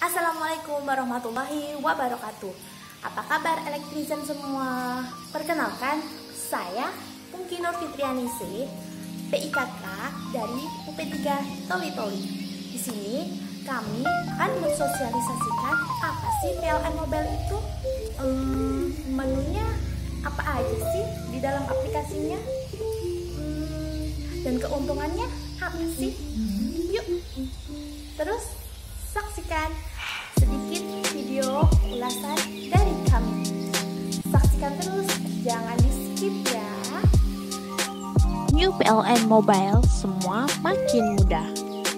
Assalamualaikum warahmatullahi wabarakatuh. Apa kabar elektrician semua? Perkenalkan, saya Pungki Nur Fitrianise, PIKK dari UP3 Toli-Toli. Di sini kami akan mensosialisasikan apa sih PLN Mobile itu, menunya apa aja sih di dalam aplikasinya, dan keuntungannya apa sih? Yuk, terus saksikan sedikit video ulasan dari kami. Saksikan terus, jangan di skip ya. New PLN Mobile, semua makin mudah.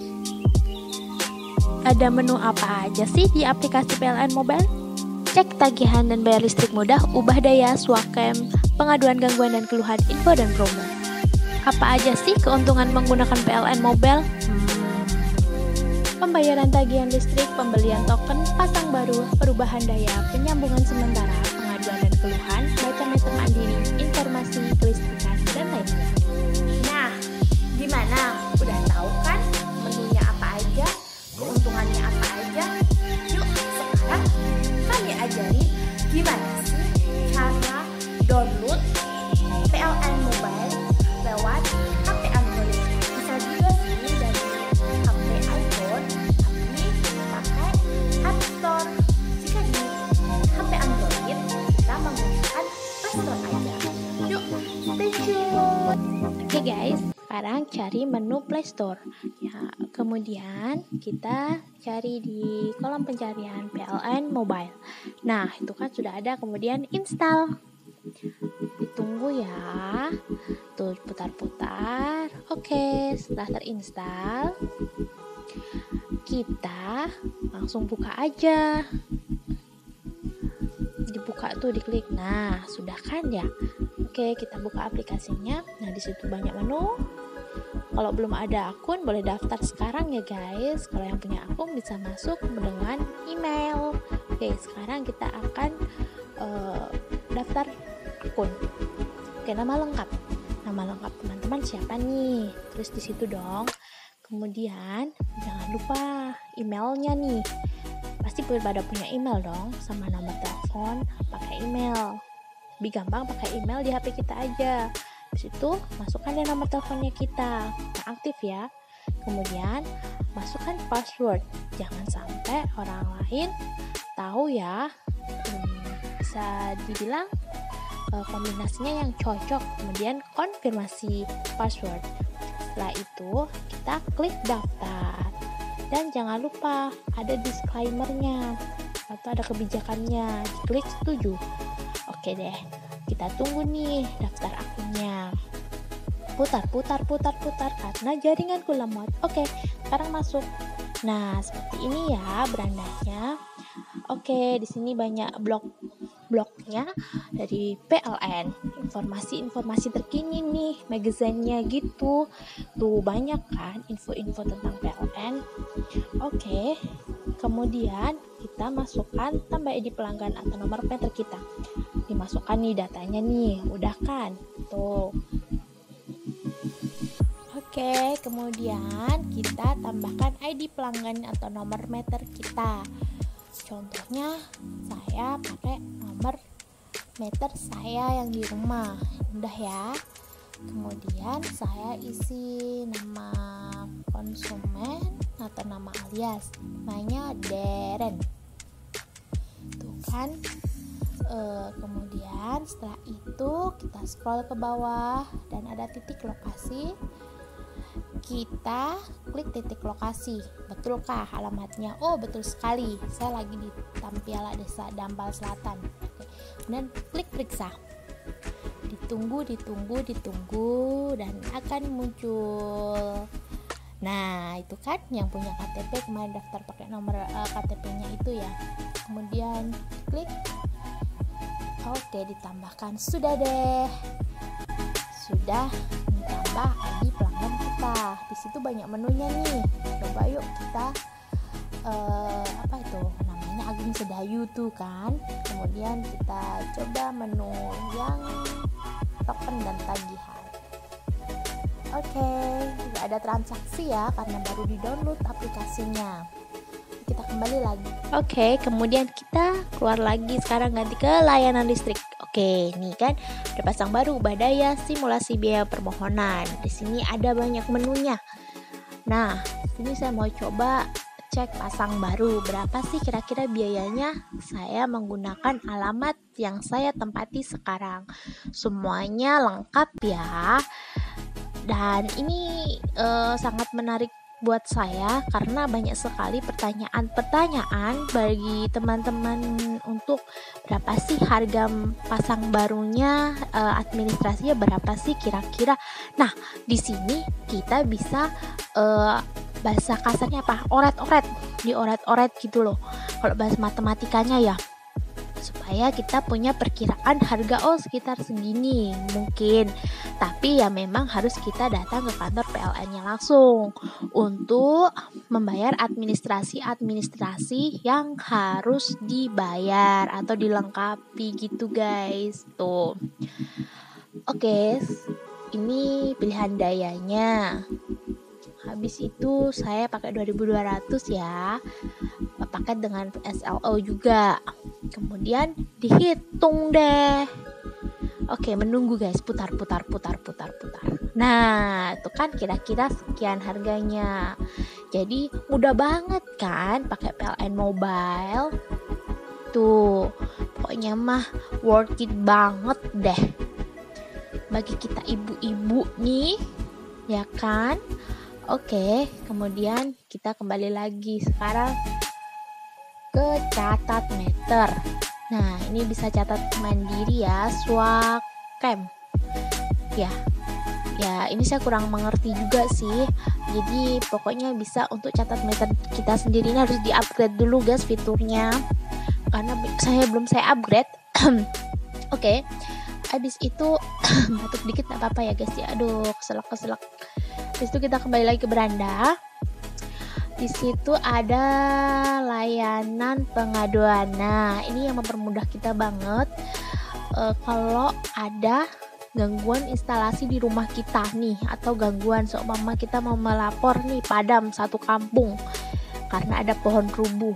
Ada menu apa aja sih di aplikasi PLN Mobile? Cek tagihan dan bayar listrik mudah, ubah daya, Swakem, pengaduan gangguan dan keluhan, info dan promo. Apa aja sih keuntungan menggunakan PLN Mobile? Pembayaran tagihan listrik, pembelian token, pasang baru, perubahan daya, penyambungan sementara, pengaduan dan keluhan, baca meter mandiri, informasi kelistrikan, dan lainnya. Nah, gimana? Udah tahu kan menunya apa aja, keuntungannya apa aja? Yuk, sekarang kami ajari gimana sih cara download PLN Mobile lewat HP Android. Bisa juga sih dari HP iPhone, tapi pakai App Store. Jika di HP Android, kita menggunakan Play Store aja. Yuk, stay tune. Oke guys, sekarang cari menu Play Store. Ya, kemudian kita cari di kolom pencarian PLN Mobile. Nah, itu kan sudah ada, kemudian install. Ditunggu ya. Tuh, putar-putar. Oke, setelah terinstall, kita langsung buka aja. Dibuka tuh, diklik. Nah, sudah kan ya? Oke, kita buka aplikasinya. Nah, di situ banyak menu. Kalau belum ada akun, boleh daftar sekarang ya guys. Kalau yang punya akun bisa masuk dengan email. Oke, sekarang kita akan daftar akun. Oke, nama lengkap. Nama lengkap teman-teman siapa nih? Tulis di situ dong. Kemudian jangan lupa emailnya nih. Pasti pada punya email dong, sama nomor telepon, pakai email. Lebih gampang pakai email di HP kita aja. Di situ masukkan deh nomor teleponnya kita yang aktif ya. Kemudian masukkan password. Jangan sampai orang lain tahu ya. Bisa dibilang kombinasinya yang cocok. Kemudian konfirmasi password. Setelah itu kita klik daftar. Dan jangan lupa ada disclaimer-nya atau ada kebijakannya. Klik setuju. Oke deh, kita tunggu nih daftar akunnya. Putar karena jaringanku lemot. Oke, sekarang masuk. Nah, seperti ini ya berandanya. Oke, di sini banyak blog-blognya dari PLN. Informasi-informasi terkini nih, magazine-nya gitu. Tuh banyak kan info-info tentang PLN. Oke. Kemudian kita masukkan tambah ID pelanggan atau nomor meter kita. Dimasukkan nih datanya nih, udah kan? Tuh. Oke, kemudian kita tambahkan ID pelanggan atau nomor meter kita. Contohnya saya pakai nomor meter saya yang di rumah. Udah ya. Kemudian saya isi nama konsumen atau nama alias, namanya Deren. Tuh kan. Kemudian setelah itu kita scroll ke bawah dan ada titik lokasi. Kita klik titik lokasi. Betulkah alamatnya? Oh, betul sekali. Saya lagi di Tampiala Desa Dampal Selatan. Oke. Kemudian klik periksa. Ditunggu dan akan muncul. Nah, itu kan yang punya KTP kemarin daftar pakai nomor KTP-nya itu ya. Kemudian klik. Oke, ditambahkan. Sudah deh. Sudah ditambah ID pelanggan kita. Di situ banyak menunya nih. Coba yuk kita apa itu namanya, Agung Sedayu tuh kan. Kemudian kita coba menu yang token dan tagihan. Oke, tidak ada transaksi ya karena baru di-download aplikasinya. kita kembali lagi. Oke, kemudian kita keluar lagi, sekarang ganti ke layanan listrik. Oke, nih kan ada pasang baru, ubah daya, simulasi biaya permohonan. Di sini ada banyak menunya. Nah, ini saya mau coba cek pasang baru, berapa sih kira-kira biayanya. Saya menggunakan alamat yang saya tempati sekarang, semuanya lengkap ya. Dan ini sangat menarik buat saya karena banyak sekali pertanyaan-pertanyaan bagi teman-teman untuk berapa sih harga pasang barunya, administrasinya berapa sih kira-kira. Nah, di sini kita bisa bahasa kasarnya apa? Oret-oret, dioret-oret gitu loh. Kalau bahasa matematikanya ya, supaya kita punya perkiraan harga sekitar segini mungkin. Tapi ya memang harus kita datang ke kantor PLN-nya langsung untuk membayar administrasi yang harus dibayar atau dilengkapi gitu guys. Tuh. Oke, ini pilihan dayanya. Habis itu saya pakai 2200 ya, paket dengan SLO juga. Kemudian dihitung deh. Oke, menunggu guys, putar. Nah, itu kan kira-kira sekian harganya. Jadi mudah banget kan pakai PLN Mobile. Tuh, pokoknya mah worth it banget deh bagi kita ibu-ibu nih, ya kan? Oke, kemudian kita kembali lagi sekarang ke catat meter. Nah, ini bisa catat mandiri ya, Swacam. Ya, ini saya kurang mengerti juga sih. Jadi pokoknya bisa untuk catat meter kita sendiri. Ini harus di-upgrade dulu guys fiturnya, karena belum saya upgrade. Oke. Habis itu batuk dikit gak apa-apa ya guys ya. Aduh, keselak. Habis itu kita kembali lagi ke beranda. Di situ ada layanan pengaduan. Nah, ini yang mempermudah kita banget kalau ada gangguan instalasi di rumah kita nih, atau gangguan seumpama kita mau melapor nih padam satu kampung karena ada pohon rubuh.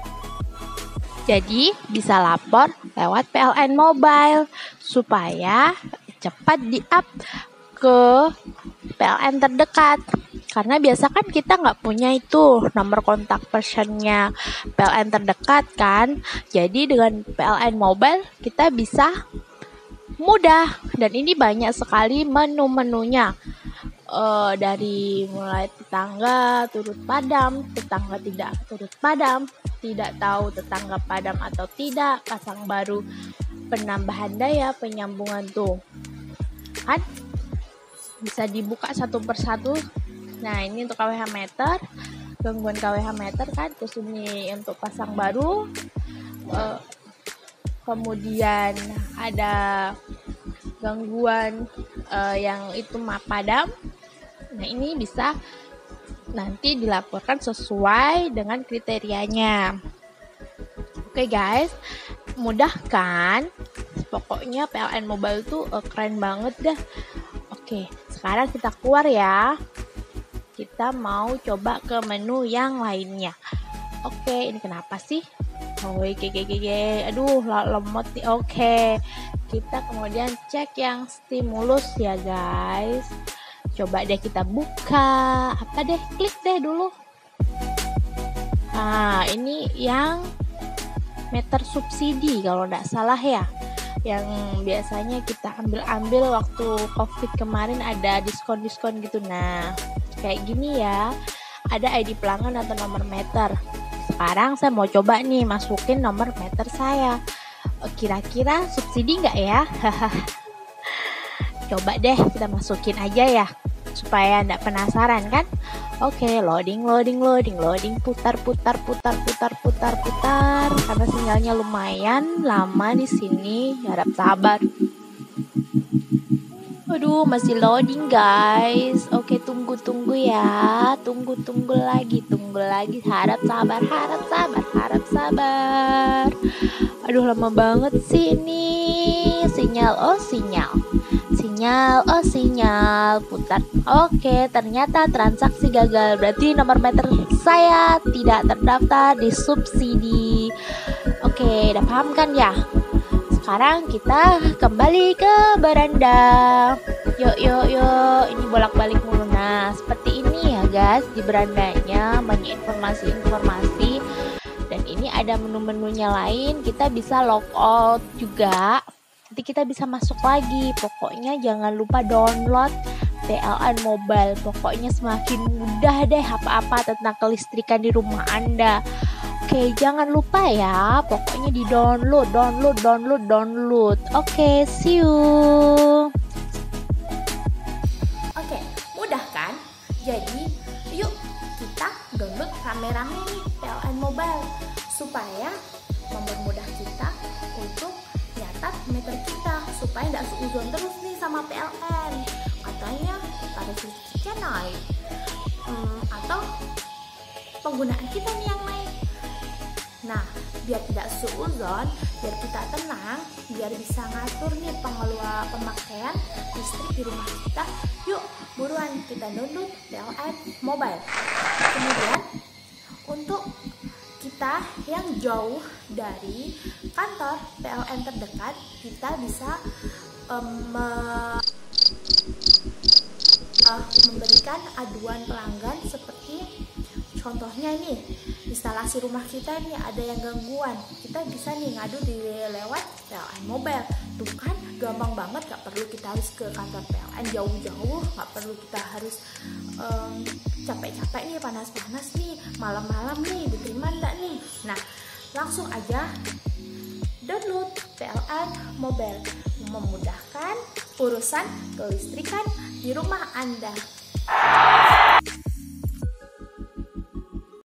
Jadi bisa lapor lewat PLN Mobile supaya cepat di-up ke PLN terdekat. Karena biasa kan kita nggak punya itu nomor kontak personnya PLN terdekat kan. Jadi dengan PLN Mobile kita bisa mudah. Dan ini banyak sekali menu-menunya. Dari mulai tetangga turut padam, tetangga tidak turut padam, tidak tahu tetangga padam atau tidak, pasang baru, penambahan daya, penyambungan tuh kan bisa dibuka satu persatu. Nah, ini untuk KWH meter, gangguan KWH meter kan. Terus ini untuk pasang baru. Kemudian ada gangguan yang itu padam. Nah, ini bisa nanti dilaporkan sesuai dengan kriterianya. Oke guys, mudah kan? Pokoknya PLN Mobile tuh keren banget dah. Oke, sekarang kita keluar ya. Kita mau coba ke menu yang lainnya. Oke, ini kenapa sih? Aduh, lemot nih. Oke, kita kemudian cek yang stimulus ya guys. Coba deh kita buka. Apa deh? Klik deh dulu. Nah, ini yang meter subsidi kalau nggak salah ya. Yang biasanya kita ambil waktu COVID kemarin ada diskon-diskon gitu. Nah, kayak gini ya, ada ID pelanggan atau nomor meter. Sekarang saya mau coba nih masukin nomor meter saya. Kira-kira subsidi nggak ya? Coba deh kita masukin aja ya, supaya nggak penasaran kan. Oke, loading, putar. Karena sinyalnya lumayan lama di sini, harap sabar. Aduh, masih loading guys. Oke, tunggu ya. Tunggu lagi. Harap sabar. Aduh, lama banget sih ini. Sinyal. sinyal. Oh, sinyal, putar. Oke, ternyata transaksi gagal. Berarti nomor meter saya tidak terdaftar di subsidi. Oke, udah paham kan ya? Sekarang kita kembali ke beranda. Yuk, ini bolak-balik mulu. Nah, seperti ini ya guys, di berandanya banyak informasi-informasi. Dan ini ada menu-menunya lain, kita bisa logout juga. Nanti kita bisa masuk lagi. Pokoknya jangan lupa download PLN Mobile. Pokoknya semakin mudah deh apa-apa tentang kelistrikan di rumah Anda. Oke, jangan lupa ya. Pokoknya di download. Oke, see you. Oke, mudah kan? Jadi, yuk kita download rame-rame nih PLN Mobile supaya mempermudah kita untuk nyatat meter kita supaya nggak seuzon terus nih sama PLN. Katanya tarif listriknya naik, atau penggunaan kita nih yang naik. Nah, biar tidak seuzon, biar kita tenang, biar bisa ngatur nih pengelola pemakaian listrik di rumah kita, yuk buruan kita download PLN Mobile. Kemudian untuk kita yang jauh dari kantor PLN terdekat, kita bisa memberikan aduan pelanggan seperti contohnya nih, instalasi rumah kita nih ada yang gangguan, kita bisa nih ngadu lewat PLN Mobile. Tuh kan gampang banget, gak perlu kita harus ke kantor PLN jauh-jauh, gak perlu kita harus capek-capek nih, panas-panas nih, malam-malam nih, diterima enggak nih. Nah, langsung aja download PLN Mobile, memudahkan urusan kelistrikan di rumah Anda.